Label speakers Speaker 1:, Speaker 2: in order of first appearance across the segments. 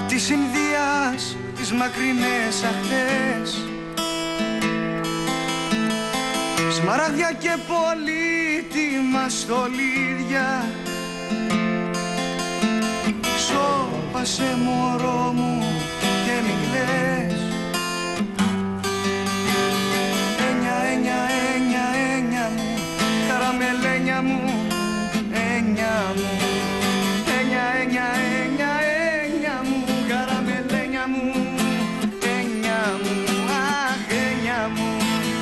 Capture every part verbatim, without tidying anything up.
Speaker 1: της Ινδίας, τις μακρινές αχτές, σμαράγδια και πολύτιμα στολίδια. Σώπασε μωρό μου και μη κλαις. Ένια, ένια, ένια, ένια μου, καραμελένια μου, ένια μου. Ένια, ένια, ένια, ένια μου, καραμελένια μου, ένια μου, αχ, ένια μου.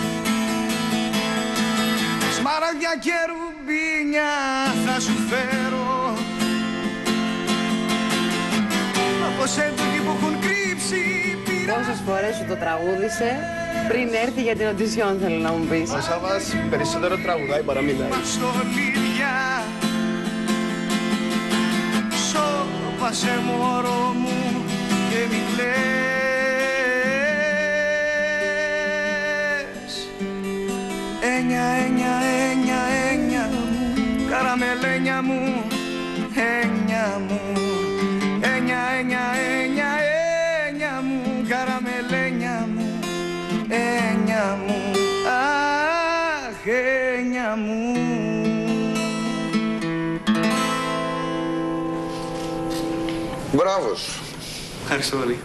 Speaker 1: Σμαράγδια και ρουμπίνια θα σου φέρω, από σέντουγοι που έχουν κρύψει πειρά.
Speaker 2: Πόσες φορές σου το τραγούδισε πριν έρθει για την οντισιόν, θέλω να μου πεις?
Speaker 3: Ο Σάββας περισσότερο τραγουδάει παρά μιλάει.
Speaker 1: Σώπασε μωρό μου και μη κλαις. Ένια, ένια, ένια, ένια μου, καραμελένια μου, ένια μου. Ένια, ένια, ένια, ένια μου, καραμελένια μου, ένια μου, αχ, ένια μου.
Speaker 4: Μπράβο σου.
Speaker 1: Ευχαριστώ πολύ.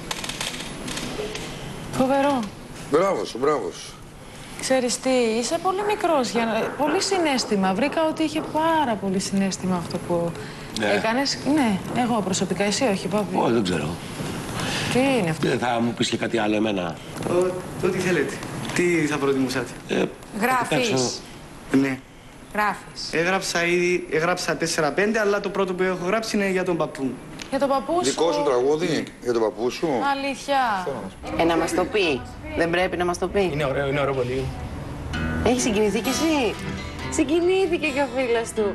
Speaker 2: Φοβερό.
Speaker 4: Μπράβο σου, μπράβο σου.
Speaker 2: Ξέρεις τι, είσαι πολύ μικρός, για να... πολύ συναίσθημα. Βρήκα ότι είχε πάρα πολύ συναίσθημα αυτό που
Speaker 5: ναι.
Speaker 2: έκανες. Ναι, εγώ προσωπικά, εσύ όχι, Πάπη.
Speaker 5: Όχι, δεν ξέρω.
Speaker 2: Τι είναι αυτό?
Speaker 5: Δεν θα μου πεις και κάτι άλλο εμένα?
Speaker 1: Ό,τι θέλετε. Τι θα προτιμούσατε?
Speaker 5: Ε,
Speaker 2: Γράφεις.
Speaker 1: Ναι.
Speaker 2: Γράφεις.
Speaker 1: Έγραψα ήδη, έγραψα τέσσερα πέντε, αλλά το πρώτο που έχω γράψει είναι για τον παππού μου.
Speaker 2: Για τον παππού σου.
Speaker 4: Δικό σου τραγούδι, για τον παππού σου.
Speaker 2: Αλήθεια. Ε, να μας το πει. Δεν πρέπει να μας το πει.
Speaker 3: Είναι ωραίο, είναι ωραίο πολύ.
Speaker 2: Έχει συγκινηθεί κι εσύ? Συγκινήθηκε και ο φίλος του.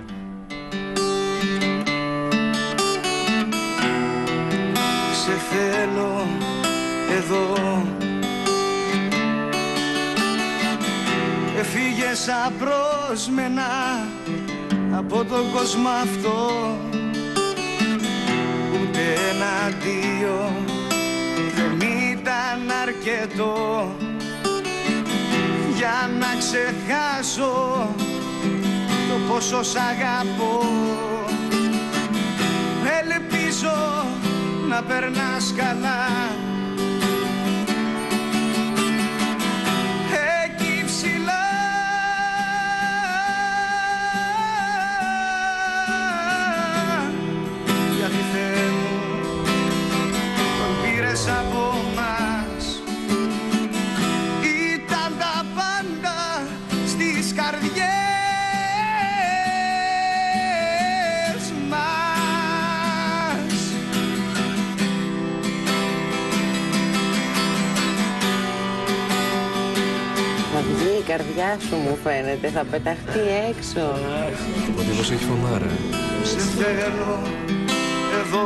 Speaker 1: Σε θέλω εδώ, έφυγες απρόσμενα από τον κόσμο αυτό. Ούτε ένα αντίο δεν ήταν αρκετό για να ξεχάσω το πόσο σ' αγαπώ. Ελπίζω να περνάς καλά εκεί ψηλά, γιατί Θεέ μου τον πήρες από μας. Ήταν τα πάντα στις καρδιές μας.
Speaker 2: Θα βγει η καρδιά σου, μου φαίνεται, θα πεταχτεί έξω.
Speaker 3: Ο τύπος έχει φωνάρα.
Speaker 1: Σε θέλω εδώ,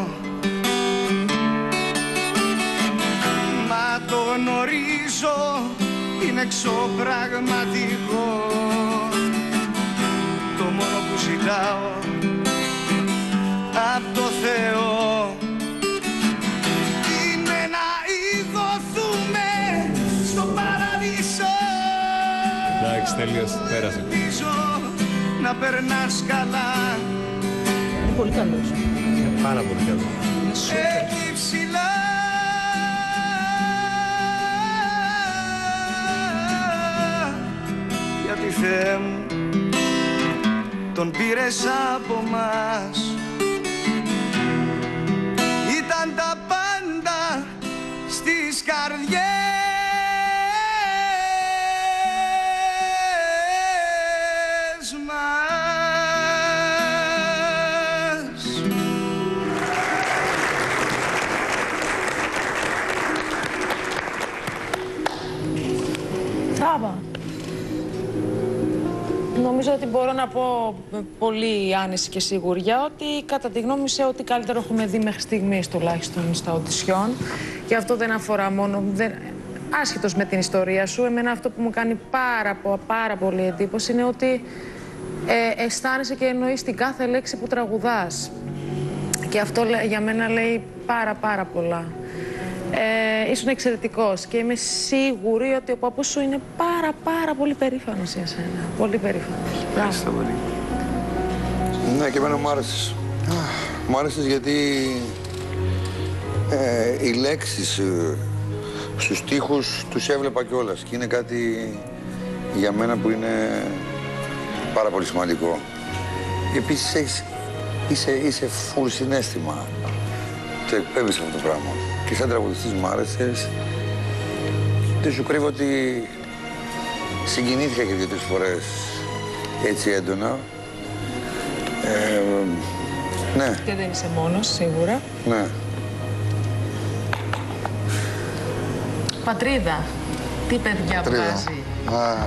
Speaker 1: μα το γνωρίζω, είναι εξωπραγματικό. Το μόνο που ζητάω απ' το Θεό είναι να ειδωθούμε στο παραδείσο.
Speaker 3: Εντάξει, τέλειος, πέρασε.
Speaker 1: Ελπίζω να περνάς καλά
Speaker 6: Είναι πολύ καλός.
Speaker 3: Είναι πάρα πολύ καλό.
Speaker 1: εκεί ψηλά. Γιατί Θεέ μου τον πήρες από μας. Ήταν τα πάντα στις καρδιές μας.
Speaker 2: Τράβα. Νομίζω ότι μπορώ να πω με πολύ άνεση και σιγουριά ότι κατά τη γνώμη σε ό,τι καλύτερο έχουμε δει μέχρι στιγμής τουλάχιστον στα οντισιόν. Και αυτό δεν αφορά μόνο, δεν, άσχετος με την ιστορία σου, εμένα αυτό που μου κάνει πάρα, πάρα πολύ εντύπωση είναι ότι ε, αισθάνεσαι και εννοείς την κάθε λέξη που τραγουδάς. Και αυτό για μένα λέει πάρα πάρα πολλά. Ε, ήσουν εξαιρετικός και είμαι σίγουρη ότι ο παππούς σου είναι πάρα πάρα πολύ περήφανος για σένα. Πολύ περήφανος.
Speaker 1: Ευχαριστώ πολύ.
Speaker 4: Ναι, και εμένα μου άρεσες. Μου άρεσες γιατί ε, οι λέξεις ε, στους στίχους τους έβλεπα κιόλας και είναι κάτι για μένα που είναι πάρα πολύ σημαντικό. Επίσης έχεις, είσαι, είσαι full συναίσθημα. Το εκπέμπεις αυτό το πράγμα. Και σαν τραγουδιστής μου άρεσες. Δεν σου κρύβω ότι συγκινήθηκα και δύο-τρεις φορές έτσι έντονα. Ε, ναι.
Speaker 2: Και δεν είσαι μόνος, σίγουρα.
Speaker 4: Ναι.
Speaker 2: Πατρίδα, τι παιδιά βγάζει.
Speaker 7: Α,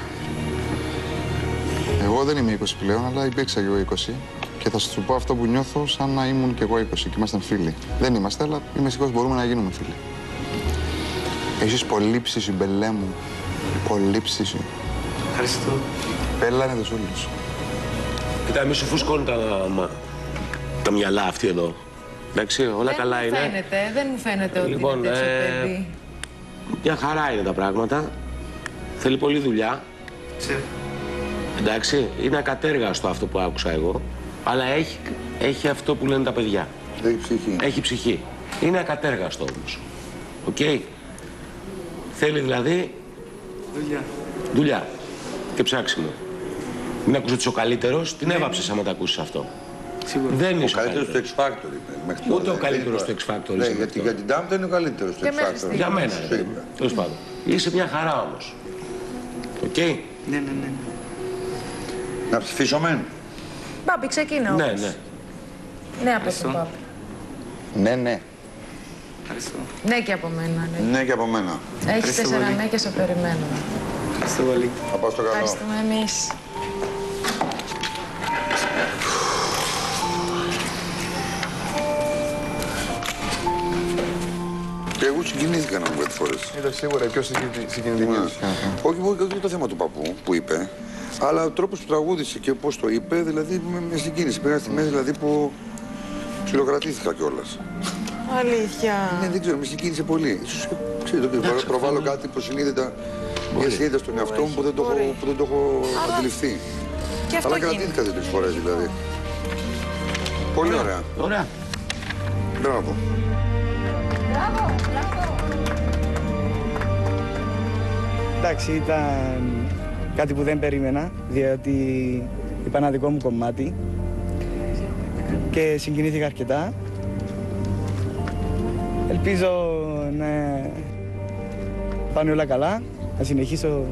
Speaker 7: εγώ δεν είμαι είκοσι πλέον, αλλά υπήρξα και εγώ είκοσι. Και θα σου πω αυτό που νιώθω σαν να ήμουν και εγώ είκοσι και ήμασταν φίλοι. Δεν είμαστε, αλλά είμαι σίγουρος μπορούμε να γίνουμε φίλοι. Έχεις πολύ ψήσι, μπελέ μου. Πολύ ψήσι.
Speaker 1: Ευχαριστώ.
Speaker 7: Πέλανε τους όλους.
Speaker 5: Κοίτα, μη σου φουσκώνει τα, μα, τα μυαλά αυτή εδώ. Εντάξει, όλα
Speaker 2: δεν
Speaker 5: καλά
Speaker 2: μου
Speaker 5: είναι.
Speaker 2: Φαίνεται, δεν μου φαίνεται ότι
Speaker 5: Λοιπόν,
Speaker 2: είναι τέτοιο
Speaker 5: ε,
Speaker 2: παιδί.
Speaker 5: Μια χαρά είναι τα πράγματα. Θέλει πολλή δουλειά.
Speaker 1: Σεφ.
Speaker 5: Εντάξει, είναι ακατέργαστο αυτό που άκουσα εγώ. Αλλά έχει, έχει αυτό που λένε τα παιδιά.
Speaker 4: Έχει ψυχή.
Speaker 5: Έχει ψυχή. Είναι ακατέργαστο όμως. Οκ. Okay. Θέλει δηλαδή
Speaker 1: Δουλειά.
Speaker 5: δουλειά και ψάξιμο. Μην ακούσει ότι είσαι ο καλύτερος, την έβαψες άμα τα ακούσεις αυτό.
Speaker 1: Σίγουρα.
Speaker 5: Δεν
Speaker 4: Ο
Speaker 5: είσαι ο
Speaker 4: καλύτερος του
Speaker 5: καλύτερος.
Speaker 4: X Factor είπε. μέχρι
Speaker 5: Ούτε
Speaker 4: τώρα.
Speaker 5: ο καλύτερος
Speaker 4: Δεν
Speaker 5: του X Factor
Speaker 4: Ναι,
Speaker 5: είσαι
Speaker 4: γιατί
Speaker 5: μέχρι
Speaker 4: για την Ντάμπτα είναι ο καλύτερος του
Speaker 2: Και
Speaker 4: X
Speaker 2: μέχρι
Speaker 4: Factor.
Speaker 2: στιγμής.
Speaker 5: Για μένα,
Speaker 4: Σου
Speaker 5: ρε.
Speaker 4: είπα.
Speaker 5: Τέλος πάντων. Είσαι μια χαρά όμως. Οκ.
Speaker 1: Ναι, ναι, ναι.
Speaker 4: Να ψηφίσω μεν.
Speaker 2: Μπάμπη, ξεκίνα
Speaker 5: Ναι,
Speaker 2: όμως.
Speaker 5: ναι.
Speaker 2: Ναι, από τον Μπάμπη.
Speaker 7: Ναι, ναι.
Speaker 1: Ευχαριστώ.
Speaker 2: Ναι και από μένα, ναι.
Speaker 4: Ναι και από μένα.
Speaker 2: Έχεις
Speaker 1: Ευχαριστώ
Speaker 2: τέσσερα
Speaker 1: πολύ.
Speaker 2: ναι και σε περιμένω.
Speaker 1: Ευχαριστώ πολύ.
Speaker 4: Θα πάω στο καλό.
Speaker 2: Ευχαριστούμε εμείς.
Speaker 4: Και εγώ συγκινήθηκα να μου πέντε φορές.
Speaker 7: Ήταν σίγουρα η πιο συγκινητική.
Speaker 4: Όχι, όχι, όχι το θέμα του παππού που είπε, αλλά ο τρόπος που τραγούδισε και πώς το είπε, δηλαδή με, με συγκίνησε. Πήγαν στιγμές δηλαδή που ψιλοκρατήθηκα κιόλας.
Speaker 2: Αλήθεια.
Speaker 4: Ναι, δεν ξέρω, με συγκίνησε πολύ. Ίσως, ξέρετε, το προ- προβάλλω κάτι υποσυνείδητα, μια συνείδητα στον εαυτό μου που δεν το έχω, που δεν το έχω αντιληφθεί.
Speaker 2: Και αυτό
Speaker 4: Αλλά
Speaker 2: γίνεται.
Speaker 4: κρατήθηκα δύο-τρεις φορές δηλαδή. Πολύ ωραία.
Speaker 5: Ωραία.
Speaker 4: Μπράβο.
Speaker 1: Εντάξει, ήταν κάτι που δεν περίμενα, διότι είπα ένα δικό μου κομμάτι και συγκινήθηκα αρκετά. Ελπίζω να πάνε όλα καλά, να συνεχίσω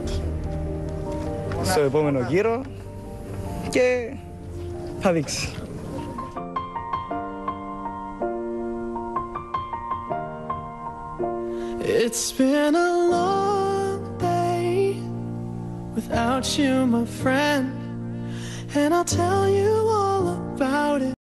Speaker 1: στο επόμενο γύρο και θα δείξει.
Speaker 8: It's been a long day without you, my friend, and I'll tell you all about it.